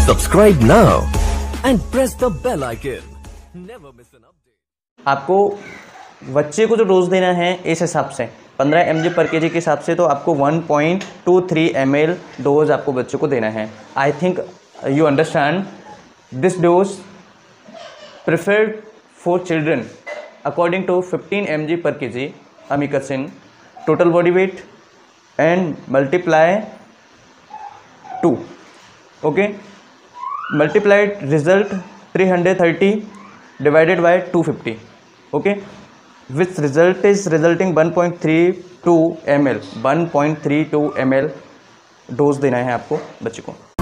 Subscribe now and press the bell icon. Never miss an update. आपको बच्चे को जो डोज देना है इस हिसाब से 15 mg पर kg के हिसाब से तो आपको 1.23 ml डोज आपको बच्चे को देना है. I think you understand this dose preferred for children according to 15 mg पर kg amikacin total body weight and multiply 2. okay, multiplied result 330 divided by 250. okay, which result is resulting 1.32 ml 1.32 ml dose देना है आपको बच्चे को.